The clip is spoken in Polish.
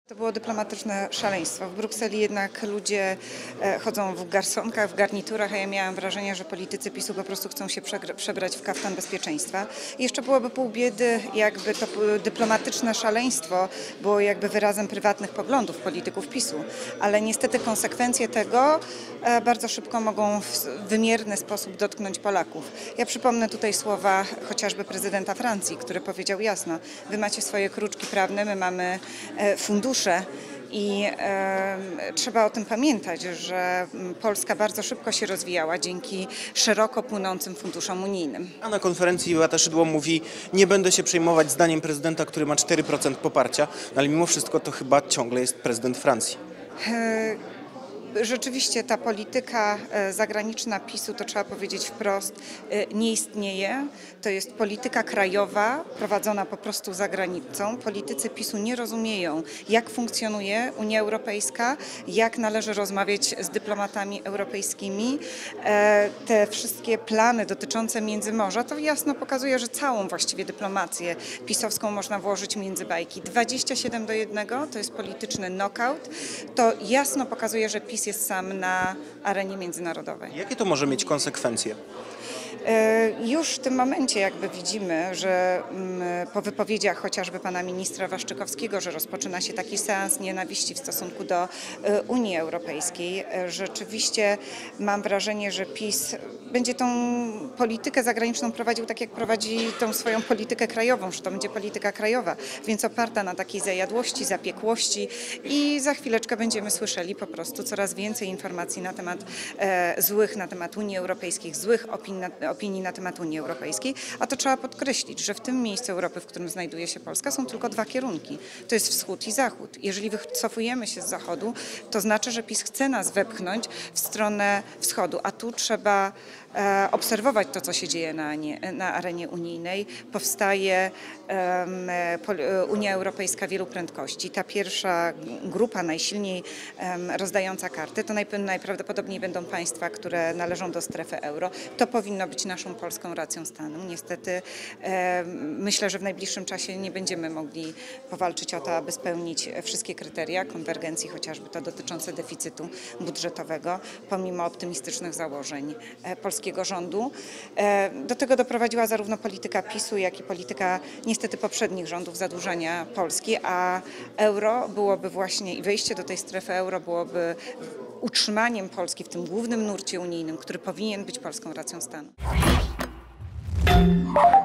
To było dyplomatyczne szaleństwo. W Brukseli jednak ludzie chodzą w garsonkach, w garniturach, a ja miałam wrażenie, że politycy PiS-u po prostu chcą się przebrać w kaftan bezpieczeństwa. I jeszcze byłoby pół biedy, jakby to dyplomatyczne szaleństwo było jakby wyrazem prywatnych poglądów polityków PiS-u. Ale niestety konsekwencje tego bardzo szybko mogą w wymierny sposób dotknąć Polaków. Ja przypomnę tutaj słowa chociażby prezydenta Francji, który powiedział jasno: wy macie swoje kruczki prawne, my mamy fundusze. I trzeba o tym pamiętać, że Polska bardzo szybko się rozwijała dzięki szeroko płynącym funduszom unijnym. A na konferencji Beata Szydło mówi: nie będę się przejmować zdaniem prezydenta, który ma 4% poparcia, ale mimo wszystko to chyba ciągle jest prezydent Francji. Rzeczywiście ta polityka zagraniczna PiS-u, to trzeba powiedzieć wprost, nie istnieje. To jest polityka krajowa prowadzona po prostu za granicą. Politycy PiS-u nie rozumieją, jak funkcjonuje Unia Europejska, jak należy rozmawiać z dyplomatami europejskimi. Te wszystkie plany dotyczące Międzymorza to jasno pokazuje, że całą właściwie dyplomację pisowską można włożyć między bajki. 27:1 to jest polityczny knockout. To jasno pokazuje, że PiS jest sam na arenie międzynarodowej. Jakie to może mieć konsekwencje? Już w tym momencie jakby widzimy, że po wypowiedziach chociażby pana ministra Waszczykowskiego, że rozpoczyna się taki seans nienawiści w stosunku do Unii Europejskiej. Rzeczywiście mam wrażenie, że PiS będzie tą politykę zagraniczną prowadził tak, jak prowadzi tą swoją politykę krajową, że to będzie polityka krajowa, więc oparta na takiej zajadłości, zapiekłości i za chwileczkę będziemy słyszeli po prostu coraz więcej informacji na temat złych, na temat Unii Europejskiej, złych opinii na temat Unii Europejskiej, a to trzeba podkreślić, że w tym miejscu Europy, w którym znajduje się Polska, są tylko dwa kierunki. To jest wschód i zachód. Jeżeli wycofujemy się z zachodu, to znaczy, że PiS chce nas wepchnąć w stronę wschodu, a tu trzeba obserwować to, co się dzieje na arenie unijnej. Powstaje Unia Europejska wielu prędkości. Ta pierwsza grupa, najsilniej rozdająca karty, to najprawdopodobniej będą państwa, które należą do strefy euro. To powinno być naszą polską racją stanu. Niestety myślę, że w najbliższym czasie nie będziemy mogli powalczyć o to, aby spełnić wszystkie kryteria konwergencji, chociażby to dotyczące deficytu budżetowego, pomimo optymistycznych założeń polskiego rządu. Do tego doprowadziła zarówno polityka PiS-u, jak i polityka niestety poprzednich rządów zadłużania Polski, a euro byłoby właśnie i wejście do tej strefy euro byłoby utrzymaniem Polski w tym głównym nurcie unijnym, który powinien być polską racją stanu.